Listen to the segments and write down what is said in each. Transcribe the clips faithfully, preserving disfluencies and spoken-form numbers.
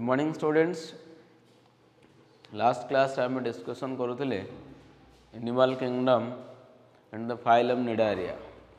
Morning students last class आम discussion करूले animal kingdom and the phylum Cnidaria.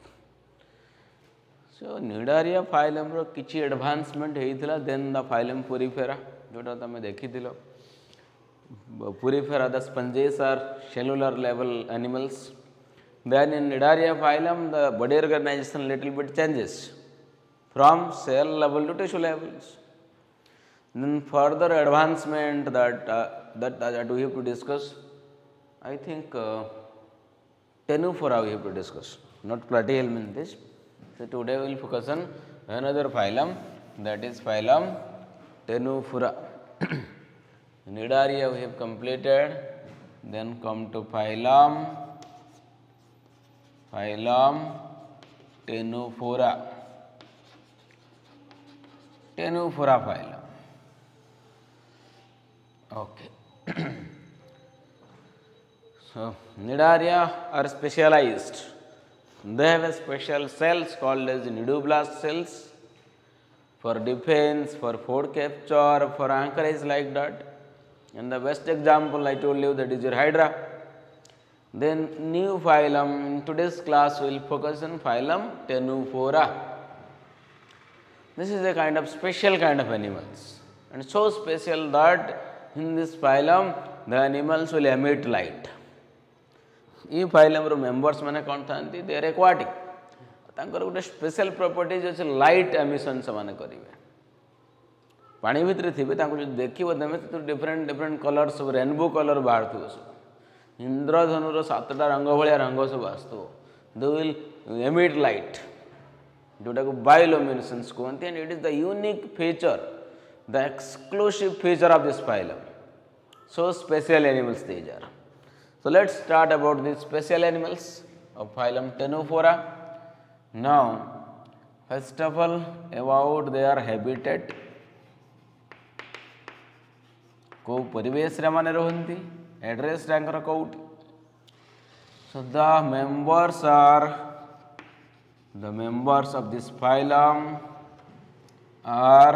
So Cnidaria phylum रो किछि advancement होइथिला देन द फाइलम पुरीफेरा जोटा तुम देखि Porifera the sponges are cellular level animals. Then in Nidaria phylum the body organization little bit changes from cell level to tissue levels. Then further advancement that uh, that, that we have to discuss. I think uh, Tenuphora we have to discuss, not platyhelm in this. So today we will focus on another phylum, that is phylum Tenuphora. Nidaria we have completed. Then come to phylum phylum Tenuphora. Tenuphora phylum. Okay. So Nidaria are specialized. They have a special cells called as nidoblast cells for defense, for food capture, for anchorage like that. And the best example I told you, that is your Hydra. Then new phylum, in today's class we will focus on phylum Tenuphora. This is a kind of special kind of animals, and so special that in this phylum the animals will emit light. This phylum ro members mane kon thanti, they are aquatic. तांकर गोटे special properties अच्छे light emission से माने करिवे। पानी भितर थिबे तांको जो देखिबो तमे तो डिफरेंट डिफरेंट कलर्स सब रेनबो कलर बाहरथु सब इंद्रधनुर सातटा रंग भाया रंग सब आसतो। दे विल एमिट लाइट जोटा को बायोल्यूमिनेसेंस कहते हैं, and it is the unique feature, the exclusive feature of this phylum. So special animals these are. So let's start about the special animals of phylum Tenuphora. Now, first of all, about their habitat. को परिवेश रे माने रहंती, एड्रेस रैंकर कोउट. So the members are the members of this phylum are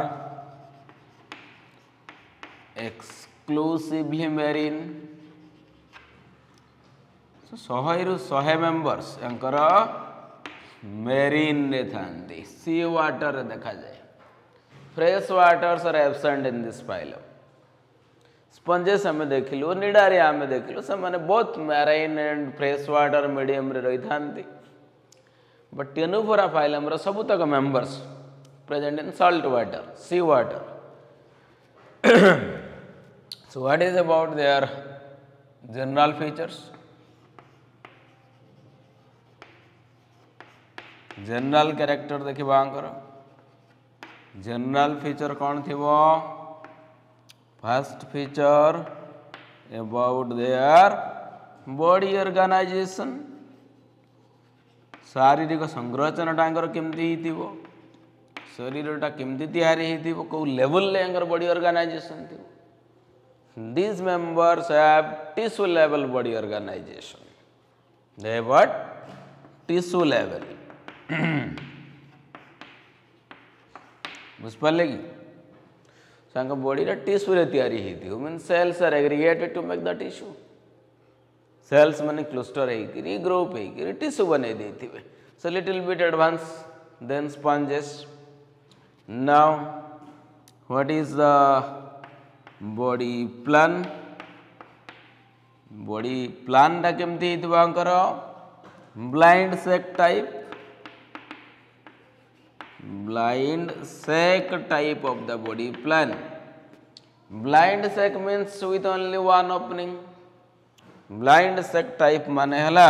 exclusively marine. So शहे शहे मेम्बर्स एंकर मेरीन रे थांती, सी वाटर देखा जाए. Fresh waters are absent in this phylum. Sponges हमें देखिलु, निडारिया हमें देखिलु, से माने both marine and fresh water medium रे रही थांती. बट टेनुफोरा फाइलम रो सब तक members present in salt water, sea water. So what is about their general features? General character देखिबा आंकर. जनरल फीचर कौन थिबो? First feature about their body organisation. शारीरिक संरचना टांगर केमती हिथिबो, शरीरटा केमती तैयारी हिथिबो, को लेवल ले अंगर बॉडी ऑर्गेनाइजेशन थिबो. These members have tissue level body organization. They have what? Tissue level. बुझपारे कि सांग बॉडी रा टिश्यू रे तैयारी हेती हो. Mean cells are aggregated to make the tissue. Cells माने क्लस्टर हेकरी ग्रुप हेकरी टिश्यू बने देथिबे. So little bit advance than sponges. Now what is the body plan? Body plan टा केमती हेतिबा अंकर blind sac type. Blind sac type of the body plan. Blind sac means with only one opening. Blind sac type माने हला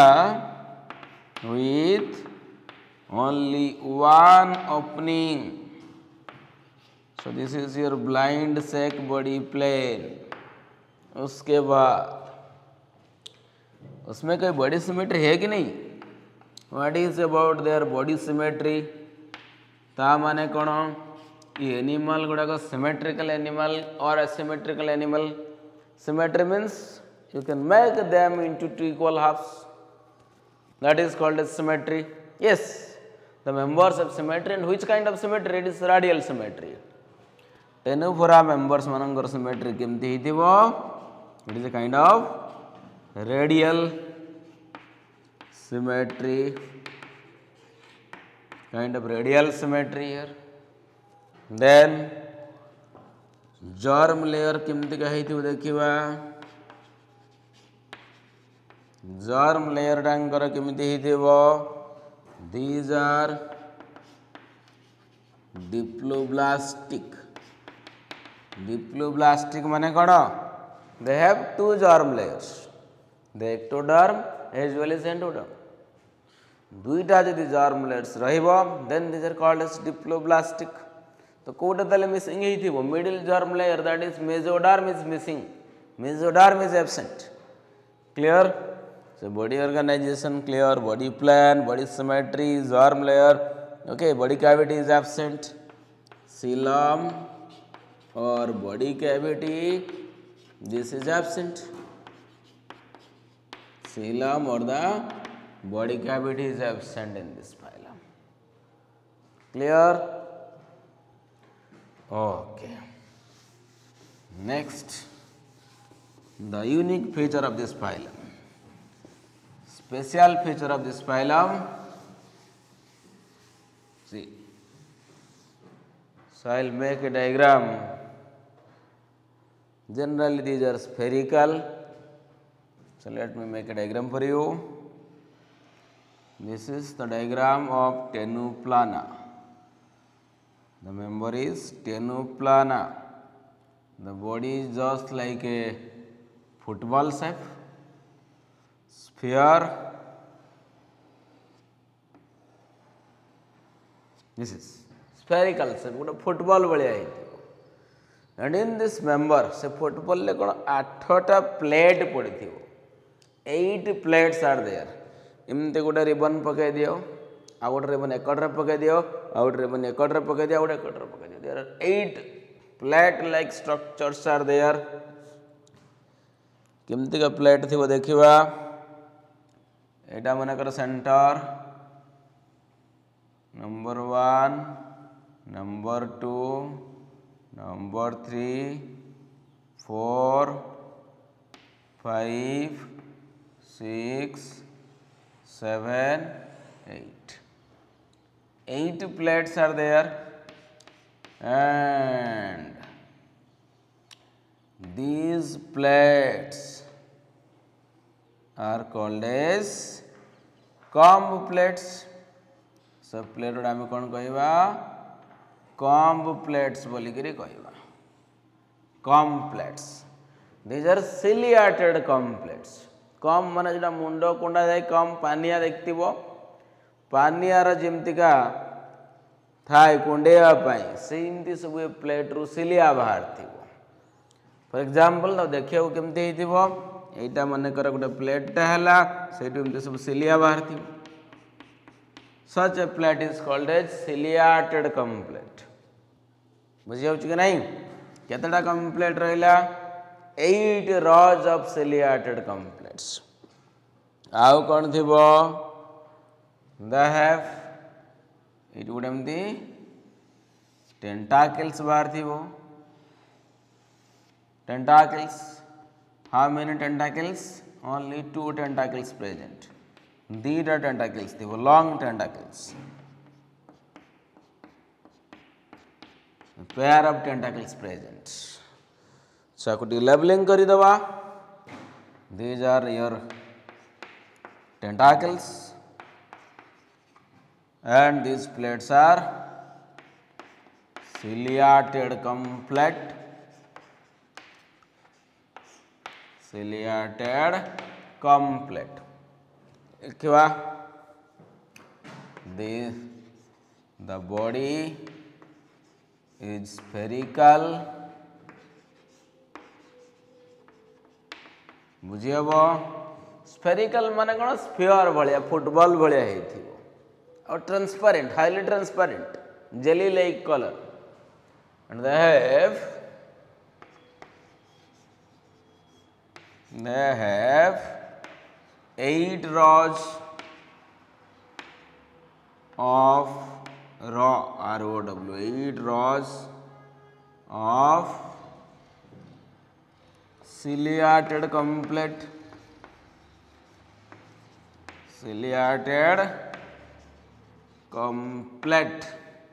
with only one opening. So this is your blind sac body plan. उसके बाद उसमें कोई body symmetry है कि नहीं? What is about their body symmetry? ता माने कौन? ये एनिमल गुड़ाक सिमेट्रिकल एनिमल और asymmetrical animal. Symmetry means you can make them into two equal halves. That is called as symmetry. Yes, the members of symmetry. And which kind of symmetry? It is radial symmetry. Ctenophora members मानकर symmetry केमती हिथिबो it is a kind of radial symmetry kind of radial symmetry here. Then germ layer केमती का हिथिबो देखिबा germ layer Dhankar केमती हिथिबो these are diploblastic diploblastic माने कौन they have two germ layers the ectoderm as well as endoderm दुईटा जदि germ layers रहिबो then these are called as diploblastic तो कोटा तले missing हिथिबो middle germ layer that is mesoderm is missing mesoderm is absent clear so body organization clear body plan body symmetry germ layer okay body cavity is absent coelom or body cavity this is absent coelom or the body cavity is absent in this phylum clear okay next the unique feature of this phylum special feature of this phylum see so I'll make a diagram generally these are spherical so let me make a diagram for you this is the diagram of tenuplana the member is tenuplana the body is just like a football shape sphere this is spherical shape गोटे football भाया and in this member से football ले कौन आठटा plate पड़ी थी eight plates are there इमते गोटे ribbon पकाई दियो आ गोटे रिबन एकड़े पकाई दियो आ गोटे रिबन एकड़े पकाई दियो आ गोटे एकड़े पकाई दियो there are eight plate like structures are there केमती का प्लेट थी वो देखिबा एटा मने कर centre number one number two number three four five six seven, eight. Eight plates are there and these plates are called as comb plates. So plate उड़ा में कौन कहिबा comb plates बोली करी कहिबा comb plates. These are ciliated comb plates. कम माने जो मुंडो कुंडा जाए कम पानिया देखती वो पानियार जमतिका थाई कुंडेया पाई सेमती सब ये प्लेट रु सिलिया बाहर थी वो फॉर एग्जांपल तो देखिए वो केमती थी वो एटा माने कर गोटे प्लेट टा हला सेटु एमती सब सिलिया बाहर थी such a plate is called as ciliated comb plate बुझी होची कि नहीं केतटा comb plate रहला eight rows of ciliated comb plates आउ कौन थी वो they have it would एमती tentacles बाहर थी वो tentacles how many tentacles only two tentacles present these are tentacles थी वो long tentacles a pair of tentacles present so कुटी labeling करी दवा these are your tentacles and these plates are ciliated comb plate ciliated comb plate क्या the the body is spherical बुझिए वो spherical माने कौन स्फीयर भाया फुटबॉल भाया और transparent highly transparent jelly like colour and they have they have eight rows of raw R O W eight rows of ciliated complete ciliated complete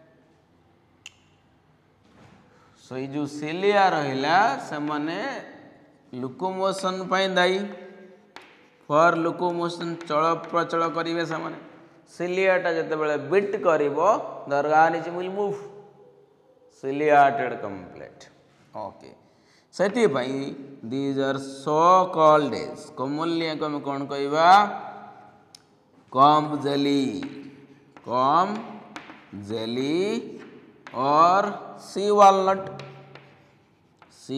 so ये जो cilia रहिला से माने लोकोमोशन पाई दायी फॉर लोकोमोशन चल प्रचल करेंगे से माने सिलियाटा जिते बड़े बिट करिवो the organism will move ciliated complete okay सेति भाई these are so called as commonly को हम कोन कहबा कॉम्ब जेली कॉम्ब जेली और सी वालनट सी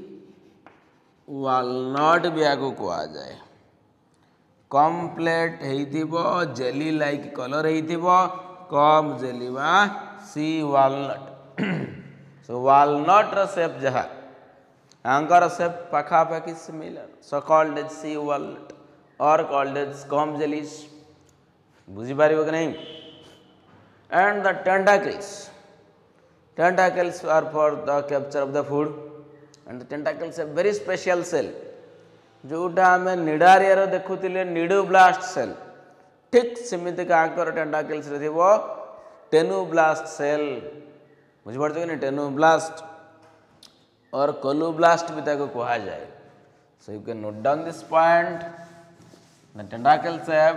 वालनट भी आगो कहा जाए कम्प्लीट हेइथिबो जेली लाइक कलर हेइथिबो कम जेली बा सी वालनट सो वालनट र शेप जहा आंकर शेप पाखा पाखी similar so called as sea walnut और कॉल्ड एज कम जेलीज बुझी पारिबो कि नहीं and the tentacles tentacles are for the capture of the food and the tentacles have very special cell जोटा हमें निडारिया रो देखुतिले निडोब्लास्ट सेल ठीक सेमिति का आकर टेंटाकल्स रे थिबो टेनोब्लास्ट सेल बुझ पड़छ कि नहीं टेनोब्लास्ट और कोलोब्लास्ट भी ताको कहा जाए so you can note down this point the tentacles have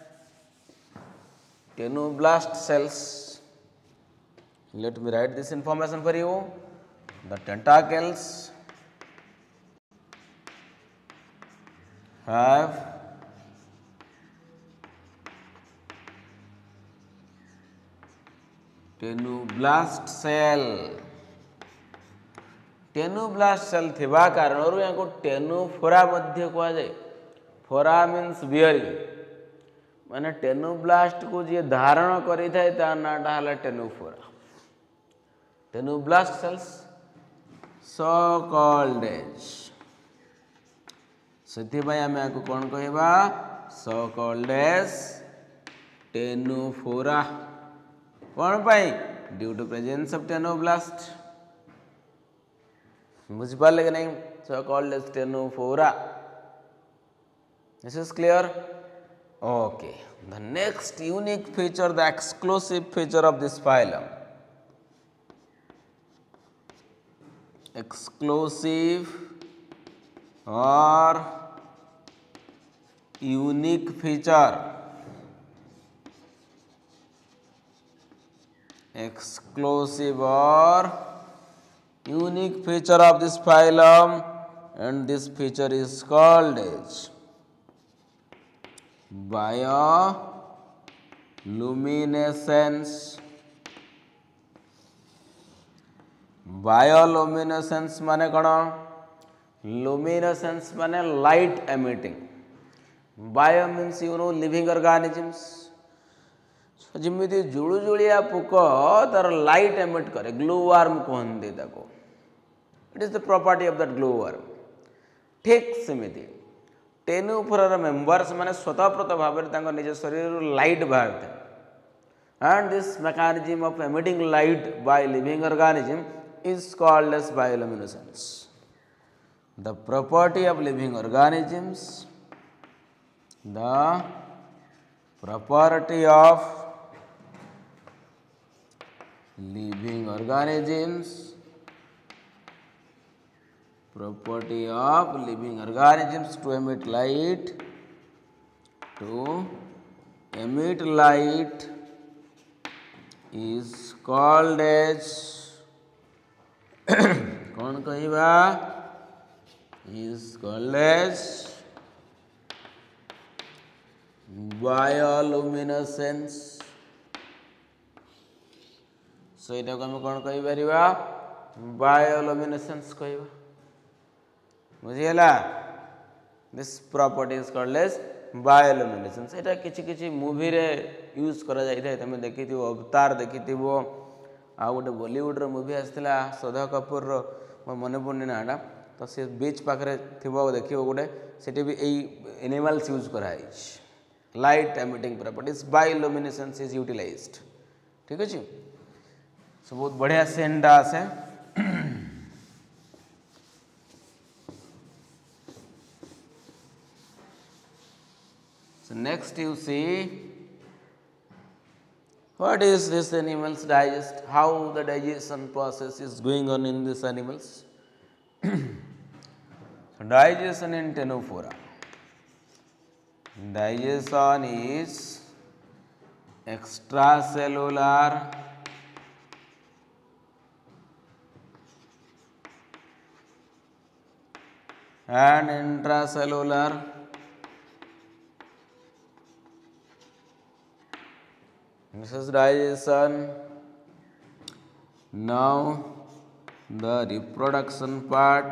ctenoblast cells. Let me write this information for you. The tentacles have ctenoblast cell ctenoblast cell थिबा कारण या को टेनोफोरा मध्य कहा जाए फोरा मीन्स बियरिंग माने टेनोब्लास्ट को जे धारण करि थाए ता नाटा हला Ctenophora ctenoblast cells so called as सेति भाई हमें आको कौन कहबा so called as टेनोफोरा कौन पाई due to presence of ctenoblast बुझ पाले कि नहीं so called as Ctenophora this is clear okay the next unique feature the exclusive feature of this phylum exclusive or unique feature exclusive or unique feature of this phylum and this feature is called as bioluminescence bioluminescence माने कौन luminescence माने light emitting bio means you know living organisms जिमिति जुळु जुळिया पोक तार light emit करे glow worm कहते ताको it is the property of that glow worm ठीक सेमिति टेनोफोरा मेंबर्स माने स्वतःप्रत भाव में निज शरीर लाइट बाहर and this mechanism of emitting light by living organism is called as bioluminescence. The property of living organisms, the property of living organisms, property of living organisms to emit light, to emit light is called as कौन कहबा is called as bioluminescence so इटा को हम कौन कहि परिबा bioluminescence कहबा बुझियला this property is called as bioluminescence एटा किछि किछि मूवी रे यूज करा जाय थाय तमे देखिथिबो अवतार देखिथिबो आ गोटे बॉलीवुड रो मूवी आसला श्रद्धा कपूर रो मन पड़नी नाटा तो सी बीच पाखे थी देखिए गोटे से भी यही एनिमल्स यूज कराई light emitting properties bioluminescence is utilised ठीक अच्छे सो बहुत बढ़िया सेंटा आसे So next you see what is this animals digest, how the digestion process is going on in these animals. So digestion in Ctenophora. Digestion is extracellular and intracellular. This is digestion. Now the reproduction part.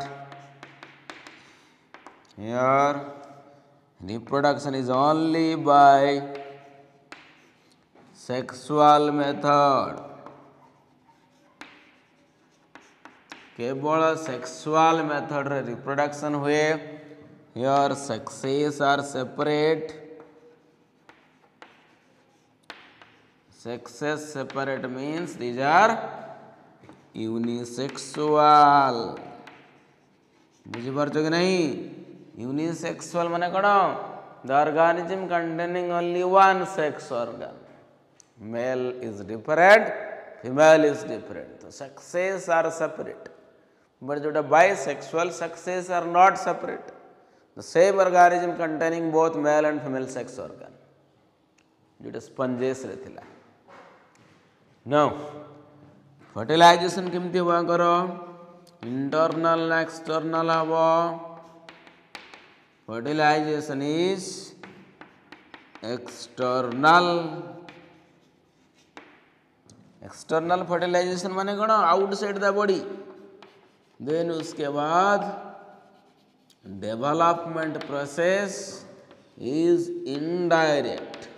Here reproduction is only by sexual method. केवल sexual method रे reproduction हुए. Here sexes are separate. Sexes separate means these are unisexual. बुझिपारुछ कि नहीं? Unisexual माने कौन? The organism containing only one sex organ. Male is different, female is different. So sexes are separate. But जो bisexual sexes are not separate. The same organism containing both male and female sex organ. जो sponges रहतिला. Now fertilization केमती हुआ करो? Internal and external हवा. Fertilization is external. External fertilization माने कौन? Outside the body. Then उसके बाद development process is indirect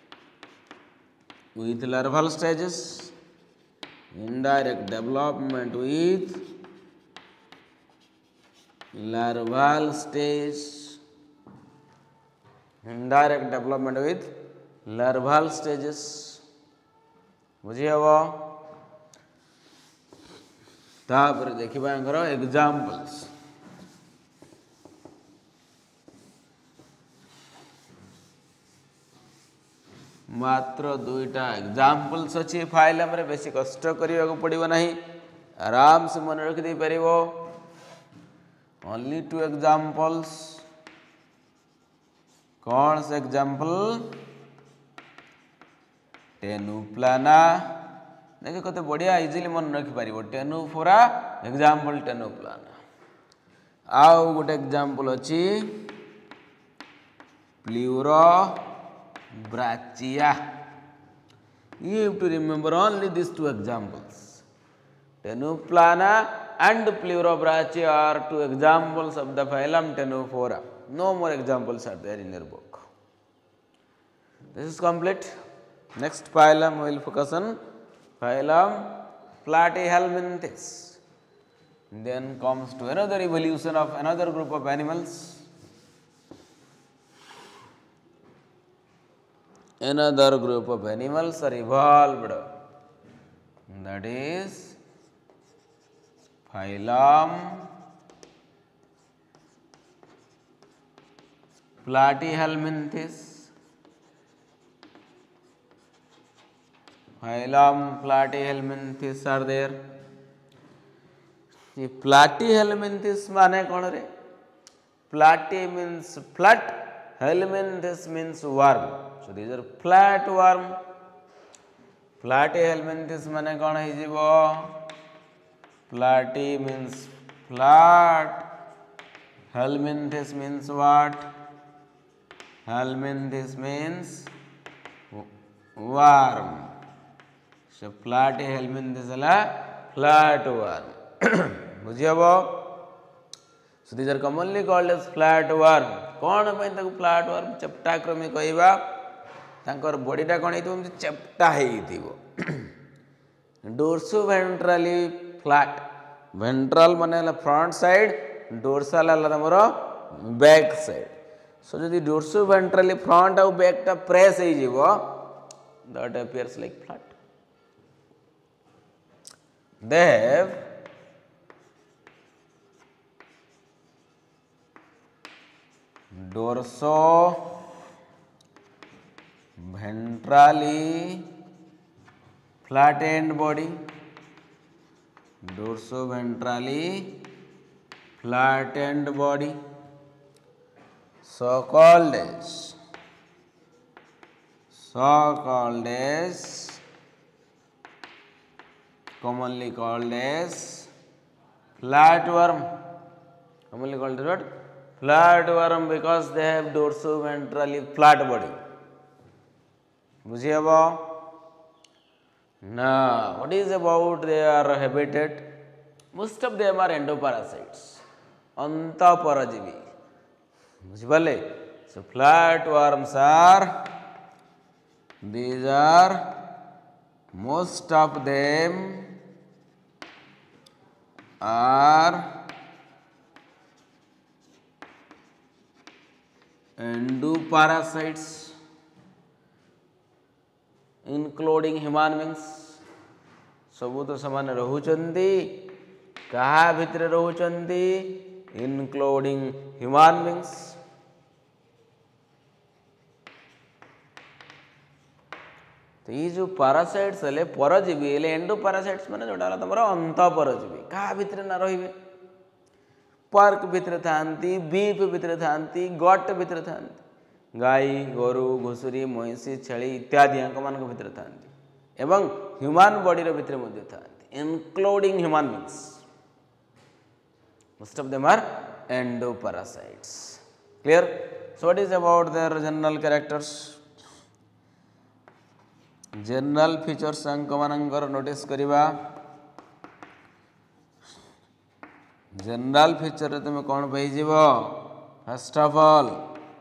with larval stages. Indirect development with larval stage. Indirect development with larval stages. बुझिए वो तापर देखिबा करो एग्जांपल्स. मात्र दुईटा एग्जांपल्स अछि. फाइलम रे बेसी कष्ट करिया को पड़िबो नाही. आराम से मन रख दे परिबो. Only two examples. कौन से एग्जांपल? टेनुप्लाना. देखो कते बढ़िया इजीली मन रखि पारिबो. टेनुफोरा एग्जांपल टेनुप्लाना. आउ गोटे एग्जांपल अछि प्लूरोब्राचिया. You have to remember only these two examples. Tenuplana and Pleurobrachia are two examples of the phylum Tenuphora. No more examples are there in your book. This is complete. Next phylum we will focus on phylum Platyhelminthes. Then comes to another evolution of another group of animals. Another group of animals are evolved. That is phylum Platyhelminthes. Phylum Platyhelminthes are there. The Platyhelminthes माने कौन रे? Platy means flat, helminthes means worm. So these are flat worm. Platyhelminthes माने कौन है जीवो? Platy means flat. Helminthes means what? Helminthes means worm. So Platyhelminthes is a flat worm. बुझिए वो. So these are commonly called as flat worm. कौन पे तक flat worm चपटाक्रमी कहबा? तांकर बॉडीटा कौन हेतु एमती चपटा हेइथिबो. Dorsoventrally flat. Ventral माने front side, dorsal हला हमरो back side. So जदि dorsoventrally front और back टा press हेइ जीवो, that appears like flat. They have dorso ventrally flattened body, dorsoventrally flattened body, so called as so called as commonly called as flatworm. Commonly called as what? Flatworm, because they have dorsoventrally flat body. बुझिएबो. Now, what is about their habitat? Most of them are endoparasites, antaparajivi. बुझिपाले. So flatworms are, these are, most of them are endoparasites, including human beings. सबू तो समान रहुचंदी, कहा भितर रहुचंदी, including human beings. तो ये जो parasites हेले परजीवी हेले एंडो पैरासाइट्स माने जोटा तमरो अंत परजीवी कहा भितर ना रहिबे. पर्क भितर थांती, बीफ भितर थांती, गट भितर थांती, गाई गोरु घुसुरी महिषी छेली इत्यादि यांक मान भितर थांती एवं ह्यूमन बॉडी रो भितर मध्ये थांती, including human beings. Most of them are endoparasites. Clear? So what is about their general characters? General features अंक मानकर नोटिस करिबा. जनरल फीचर रे तुम कौन पाई जीवो? First of all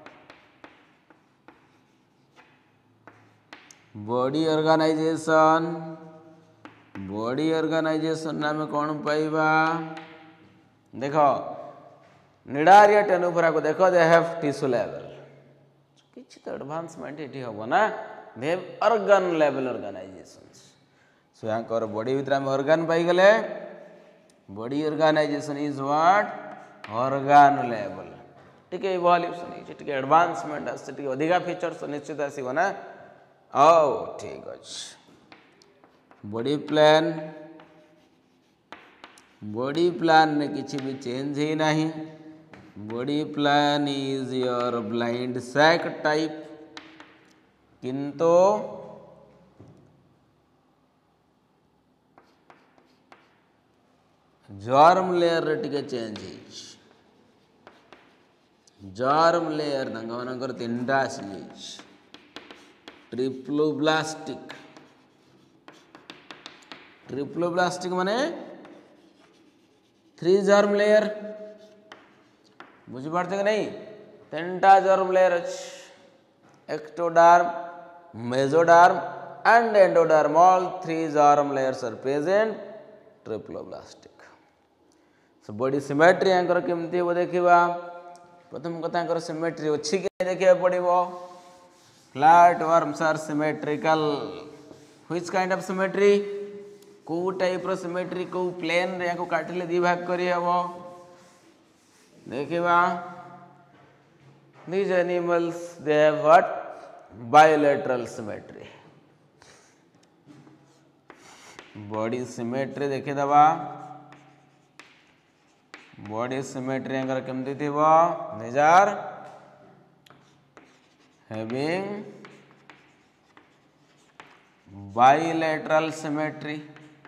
body organisation. Body organisation नाम कौन पाइबा? देखो निडारिया टेनुफोरा को देखो, दे हैव टिश्यू लेवल. किछि तो एडवांसमेंट एठी हबो ना. They have organ level organisations. So यांकर बॉडी भीतर हम ऑर्गन पाई गले. Body organisation is what? Organ level. टिके इवोल्यूशन इज टिके एडवांसमेंट आसे टिके अधिका फीचर्स निश्चित आसीबो ना. ओ ठीक अछि. बॉडी प्लान, बॉडी प्लान ने किछि भी चेंज ही नहीं. Body plan is your blind sac type. किंतु जर्म लेयर रे टिके चेंज हिच. जर्म लेयर तंग मानकर तीनटा आसी हिच. ट्रिप्लोब्लास्टिक. ट्रिप्लोब्लास्टिक माने थ्री जर्म लेयर. बुझी पारते कि नहीं? तीनटा जर्म लेयर अछि. Ectoderm, mesoderm and endoderm. All three germ layers are present. Triploblastic. So body symmetry आंकर केमती हो देखिबा. प्रथम कथा आंकर symmetry अछि कि देखिबा पड़िबो. Flatworms are symmetrical. Which kind of symmetry? को टाइप रो symmetry को plane रे को काटिले दी भाग करी हबो. देखिबा. These animals, they have what? Bilateral symmetry. Body symmetry देखि दबा. बॉडी सिमेट्री अंगर केमती थिबो? these are having bilateral symmetry.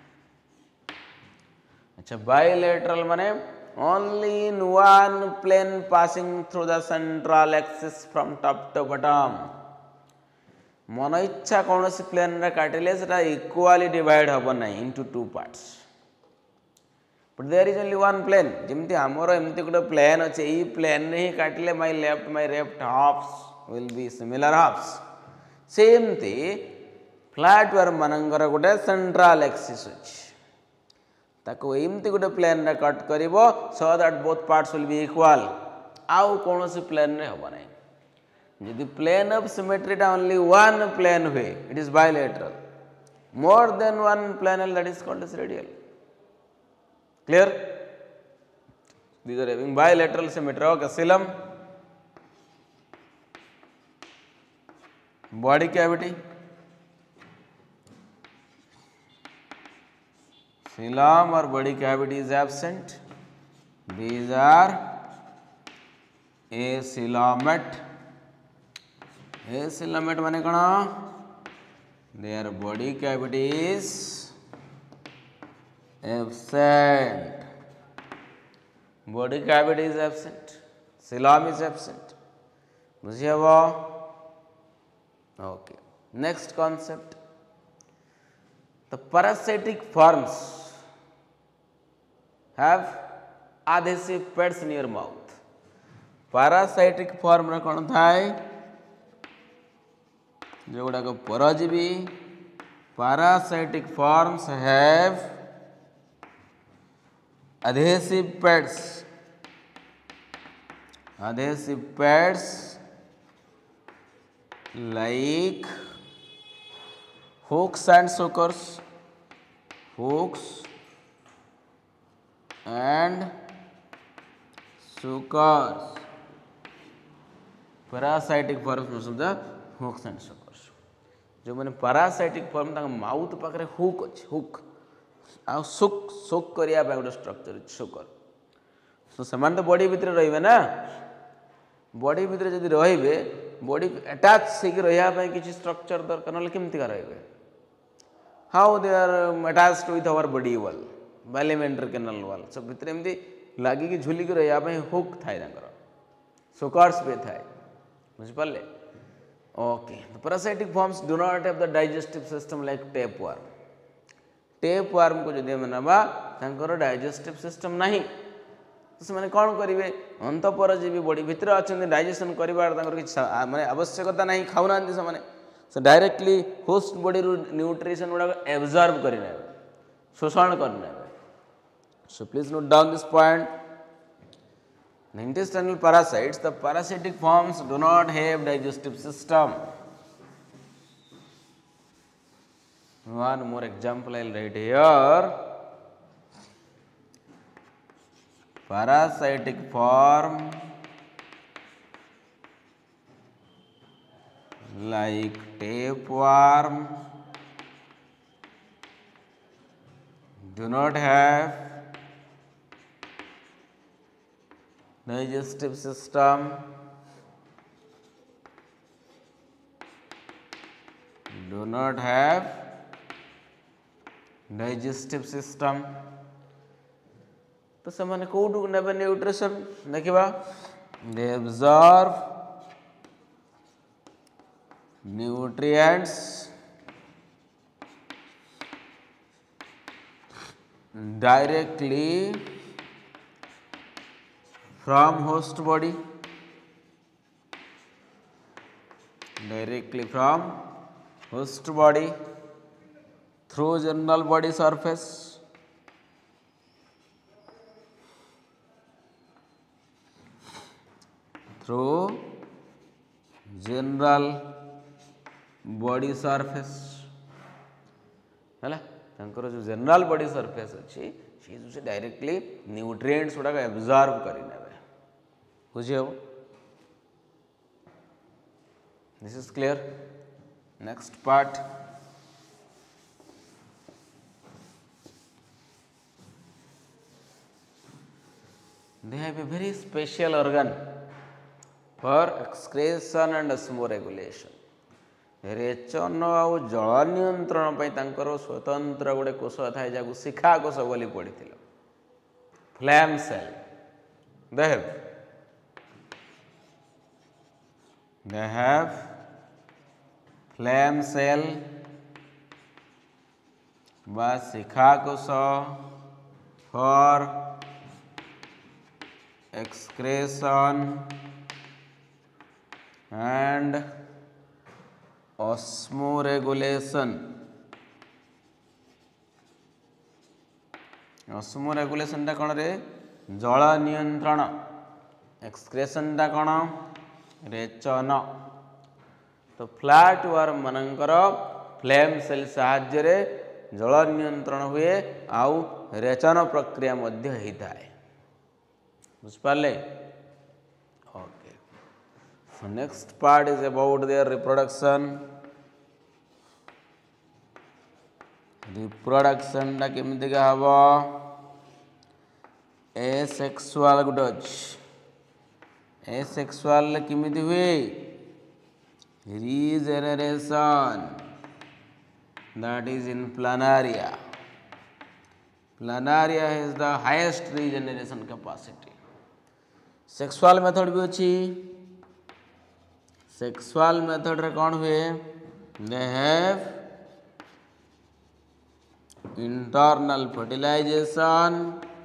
अच्छा, bilateral माने only in one plane passing through the central axis from top to bottom. मन इच्छा कौन सी प्लेन रे काटिले सेटा इक्वाली डिवाइड हबो नै into two parts. But there is only one plane. जेमति हमरो एमति गुड प्लेन अछि. ई प्लेन ने ही काटिले my left my left halves will be similar halves. सेमति फ्लैटवर्म मनंगर गुडे सेंट्रल एक्सिस अछि. ताको एमति गुड प्लेन रे कट करिवो so that both parts will be equal. आउ कौन सी प्लेन रे हबो नै. यदि plane of symmetry टा only one plane हुए, it is bilateral. More than one plane, that is called as radial. Clear? These are having bilateral symmetry. Okay, coelom. body cavity, coelom or body cavity is absent. These are acoelomate. Acoelomate माने कौन? Their body cavity is absent. Body cavity is absent. Coelom is absent. बुझे वो? Okay. Next concept. The parasitic forms have adhesive pads in your mouth. Parasitic form रे कौन थाए? जो गुड़ा को परजीवी. Parasitic forms have adhesive pads. Adhesive pads like hooks and suckers, hooks and suckers. Parasitic forms में समझा hooks and suckers. जो मैंने parasitic form तक माउथ पाखरे हुक अच्छी हुक आ सुक सुक करिया पे उड़े स्ट्रक्चर सुकर. तो समान तो बॉडी भीतर रहिबे ना. बॉडी भीतर जदि रहिबे बॉडी अटैच सेक रहिया पे किछि स्ट्रक्चर दरकार नले केमति का रहिबे. How they are attached with our body wall alimentary canal wall सब भीतर एमती लागी कि झुली के रहिया पे हुक थाय तांकर सुकर्स पे थाय. बुझ पाले. Okay. The parasitic forms do not have the digestive system like tapeworm. Tapeworm को जदि मनबा तांकर डाइजेस्टिव सिस्टम नाही. तो से माने कौन करेंगे अंतःपरजीवी बॉडी भीतर अच्छा डाइजेशन करिबार तांकर कि माने आवश्यकता नहीं खाऊना से माने से डायरेक्टली होस्ट बॉडी रू न्यूट्रिशन गुड़ा एब्जॉर्ब करने शोषण करने. So please note down this point. Intestinal parasites, the parasitic forms do not have digestive system. One more example I will write here. Parasitic form like tapeworm do not have digestive system, do not have digestive system. तो ସେମାନେ कोठु नेबे nutrition देखिबा. they absorb nutrients directly from host body, directly from host body through general body surface, through general body surface. है तांकर जो general body surface अच्छी सी जो directly nutrients गुड़ा एब्जॉर्ब करी नेबे. बुझे हो? This is clear. Next part. they have a very special organ for excretion and osmoregulation. रेचन आउ जल नियंत्रण पर तांकर स्वतंत्र गोटे कोष थाए जहाँ शिखा कोष बोली पड़ी थी. Flame cell. they have they have flame cell बा शिखा कोष for excretion and osmoregulation. osmoregulation टा कौन रे? जल नियंत्रण. एक्सक्रेशन टा कौन? रेचन. तो फ्लैट वर्म मानकर फ्लेम सेल साहाय्य रे जल नियंत्रण हुए आउ रेचन प्रक्रिया मध्य होता है. बुझ पाले. Okay. So next part is about their reproduction. Reproduction टा केमिति का हबो asexual गुटे अछि asexual केमिति हुए regeneration, that is in planaria. Planaria has the highest regeneration capacity. Sexual method भी अछि. Sexual method रे कौन हुए, they have internal fertilization.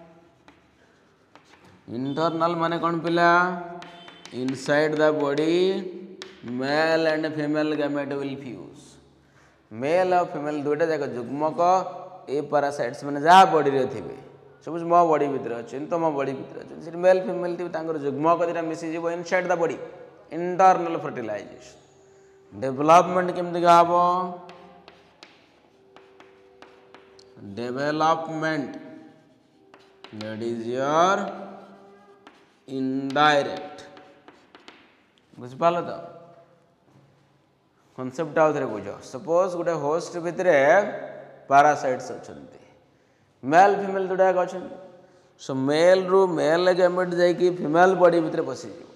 Internal माने कौन पिला, inside the body male and female gamete will fuse. Male और female दुईटा जाक जुग्मक ए parasites माने जहाँ बॉडी रे थिबे, सपोज मो बॉडी भीतर अछि तो मो बॉडी भीतर अछि, से मेल फीमेल थिबे तांकर जुग्मक दिटा मिसि जीवो inside the body. Internal fertilization. Development केमति गाबो, development, that is your indirect. बुझ पालो तो कॉन्सेप्ट आउ थरे बुझो. सपोज गोटे होस्ट भितरे पैरासाइट्स अछंती, मेल फीमेल दुटा अछंती. सो मेल रु मेल गैमेट जाई कि फीमेल बॉडी भितरे पसि जीवो.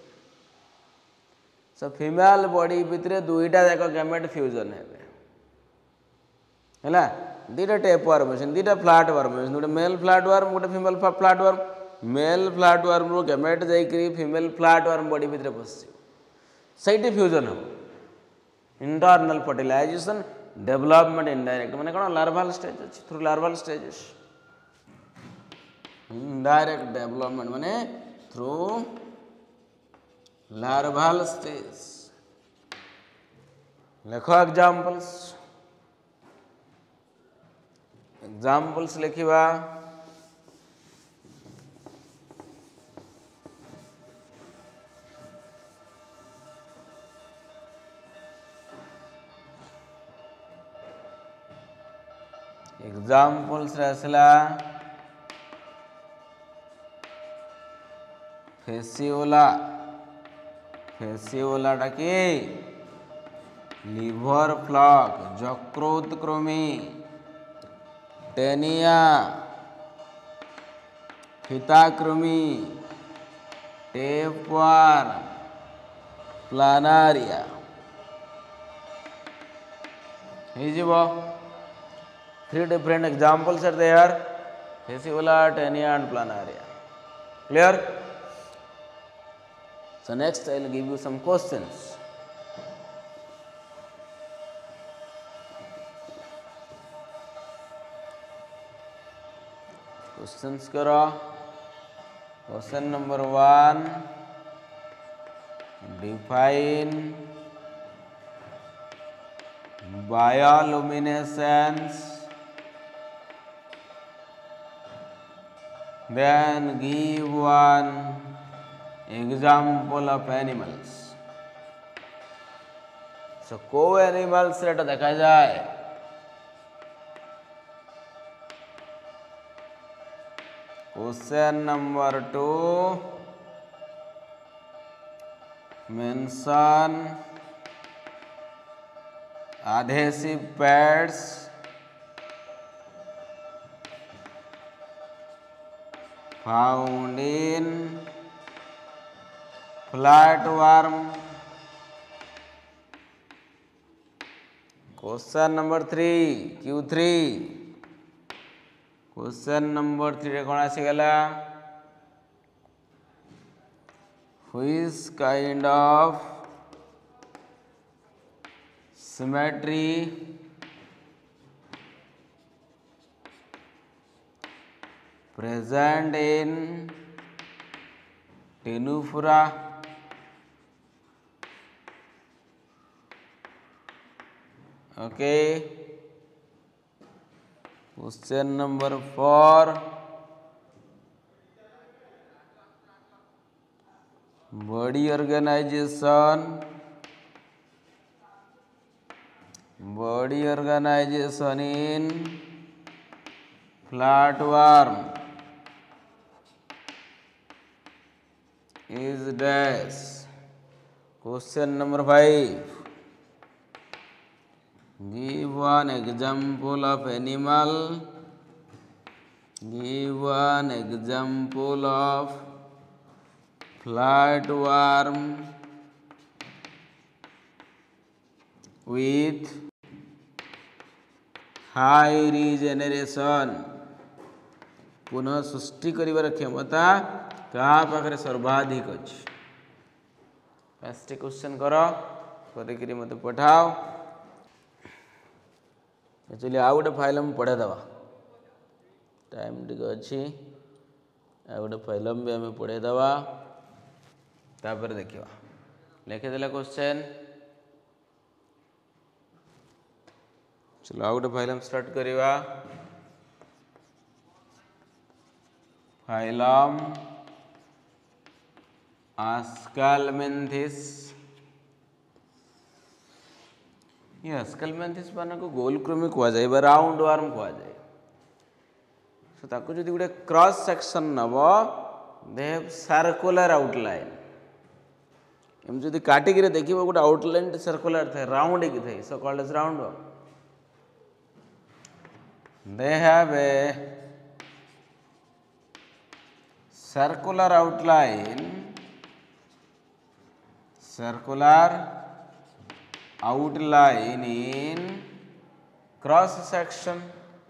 सो फीमेल बॉडी भितरे दुईटा जाक गैमेट फ्यूजन हेबे हैला. दुईटा टेप वर्म अछि, दुईटा फ्लैट वर्म अछि, गोटे मेल फ्लैट वर्म गोटे female flat worm. Male flat worm रु गैमेट जाई कि फीमेल फ्लैट वर्म बॉडी भितरे पसि जीवो, सेठी फ्यूजन हो. Internal fertilisation. डेवलपमेंट इनडायरेक्ट माने कोन, लार्वाल स्टेज अछि, through larval stages. Indirect development माने थ्रू larval stage. लिखो एग्जांपल्स. एग्जांपल्स लिखिबा. एग्जांपल्स रसला फेसियोला. फेसियोला टाके लिवर फ्लॉक, जक्रोत्क्रमी, टेनिया, फिताक्रमी, tapeworm, Planaria. Three different examples are there: Fasciola, Taenia and Planaria. Clear? So next I will give you some questions. Questions करो. Question number one. Define bioluminescence. Then give one example of animals. So को animals रे देखा जाए. Question number two. Mention adhesive pads found in flatworm. Question number three. Q three. Question number three रे कौन आसीगला. Which kind of symmetry present in Ctenophora? Okay. Question number four. Body organization. Body organization in flatworm is dash. Question number five. Give one example of animal. Give one example of flatworm with high regeneration. पुनः सृष्टि करिवार क्षमता क्या पाखरे सर्वाधिक अच्छी. पांचटी question करो करिकरी मत पठाओ. Actually आउ गोटे फाइल हम पढ़े दवा. टाइम टिके अच्छी. आउ गोटे फाइल भी आम पढ़े दवा. तापर देखिए लिखिदेला क्वेश्चन. चलो आउ गोटे फाइल हम स्टार्ट करिवा. फाइलम आस्कालमेंथिस. ये आस्कालमेंथिस मान को गोलकृमि कह जाए बा राउंड वर्म कह जाए. सो ताको जदि गोटे क्रॉस सेक्शन नब दे हैव सर्कुलर आउटलाइन. एम जदि काटिक देखिए गोटे आउटलाइन सर्कुलर थे राउंड की थे so called as round worm. They have a circular outline, circular outline in cross section,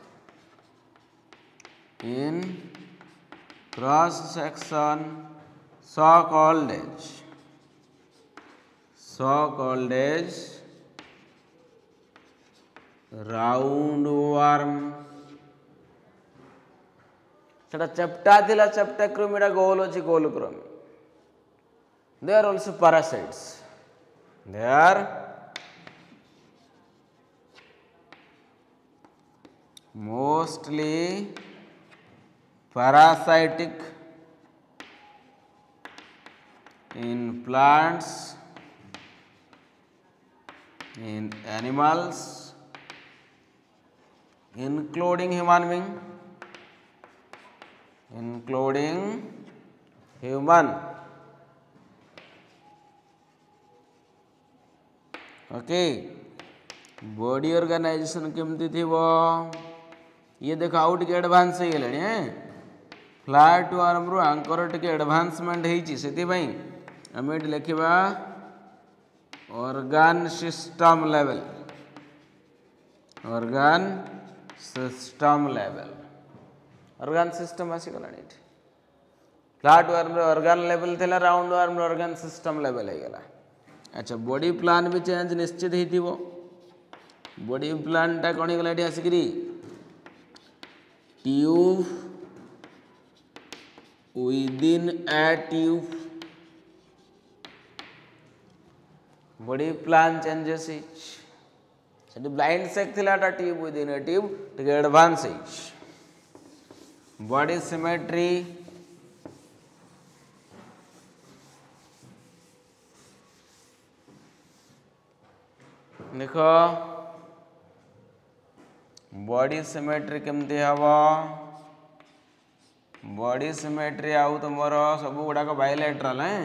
in cross section, so called as, so called as round worm. सेटा चेप्टा थिला चेप्टा क्रोमिडा गोल अछि गोल क्रोमी. They are also parasites. They are mostly parasitic in plants, in animals, including human being. Including human. Okay. Body organisation केमती थी वो ये देखो आउट के एडवांस हो गले हैं. फ्लैट वर्म रु आंकर टिके एडवांसमेंट होईची सेति भाई हम एट लिखिबा organ system level. Organ system level. Organ system आसीगला. फ्लैट वर्म ऑर्गन लेवल थिला round worm organ system level हो गला. अच्छा बॉडी प्लान भी चेंज निश्चित होइथिबो. बॉडी प्लान टा कोन गला एठी आसीकरी tube within a tube. Body plan changes इच सेठी ब्लाइंड सेक थिला टा ट्यूब विदिन ए ट्यूब टिके एडवांस इच. Body symmetry, देखो बॉडी सिमेट्री केमती हम. बॉडी सिमेट्री आउ तुम सब गुड़ाक बाइलेटराल है.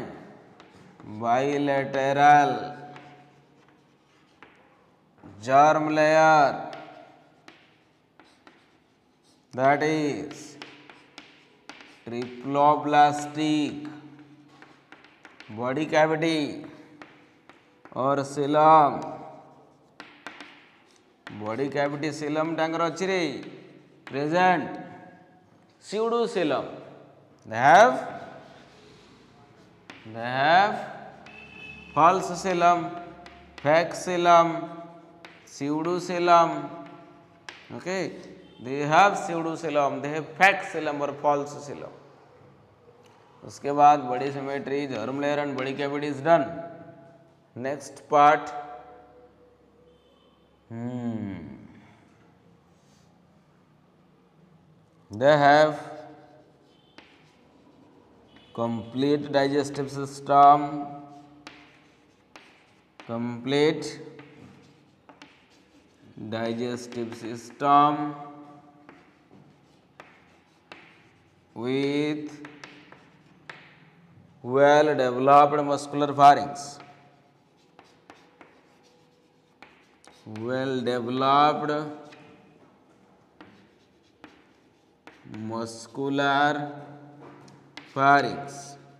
Bilateral germ layer that is triploblastic body cavity और सीलम. बॉडी कैविटी सीलम टांगर अच्छी रे present. pseudocoelom they have they have false coelom, fake coelom, pseudocoelom. Okay, they have pseudocoelom, they have fake coelom और false coelom. उसके बाद body symmetry, germ layer and body cavity is done. Next part they have complete digestive system, complete digestive system with well developed muscular pharynx. well developed muscular pharynx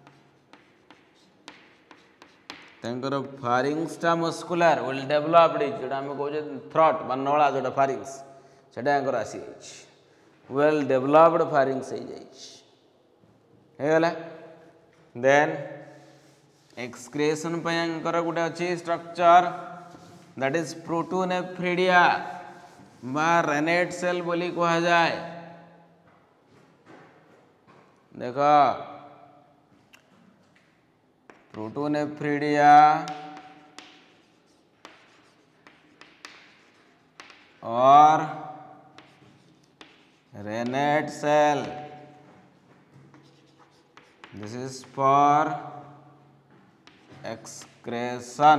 ତାଙ୍କର pharynx ଟା muscular well developed ଯୋଟା ଆମେ କହୁଛେ throat ବା ନଳା ଯୋଟା pharynx ସେଟା ତାଙ୍କର ଆସି ଯାଇଛି well developed pharynx ହେଇଯାଇଛି ହେଇଗଲା then excretion ପାଇଁ ତାଙ୍କର ଗୋଟେ ଅଛି structure that is protonephridia ବା renate cell ବୋଲି କୁହାଯାଏ ଦେଖ protonephridia or renate cell this is for excretion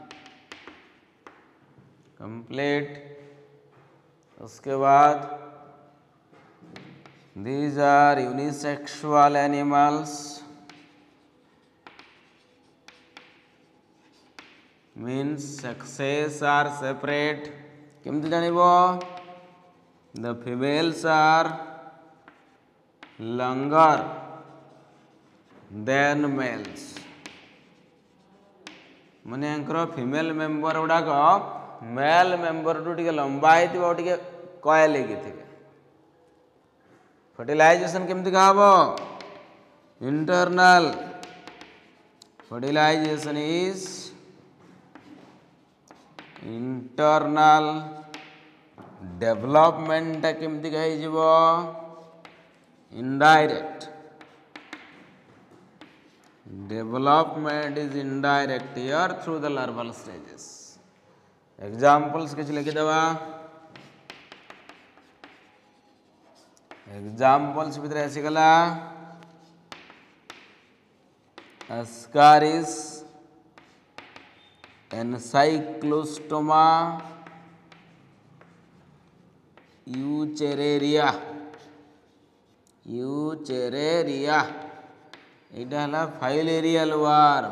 complete उसके बाद these are unisexual animals means sexes are separate केमती जानिबो the females are longer than males माने अंकर फीमेल मेंबर गुड़ाक मेल मेंबर टू टिके लंबा हेतिबो टिके कॉयल हेगिथिबे फर्टिलाइजेशन केमती कहबो internal fertilization is internal development केमती कहि जीवो indirect development is indirect here through the larval stages examples किछ लिखि देबा examples भितर आसी गला Ascaris encyclostoma eucereria eucereria एटा हला filarial worm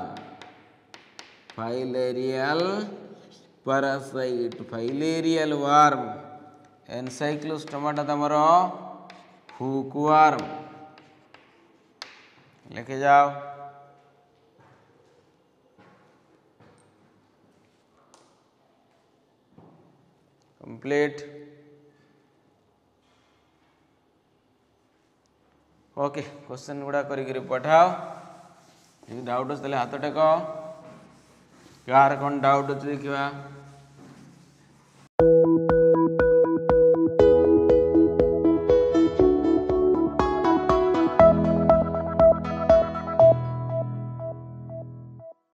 filarial parasite filarial worm Ancylostoma टा तमरो हुक वर्म लिखे जाओ कंप्लीट ओके क्वेश्चन गुड़ा करी पठाओ डाउट अच्छे हाथ टेक कार कौन डाउट अच्छे देखा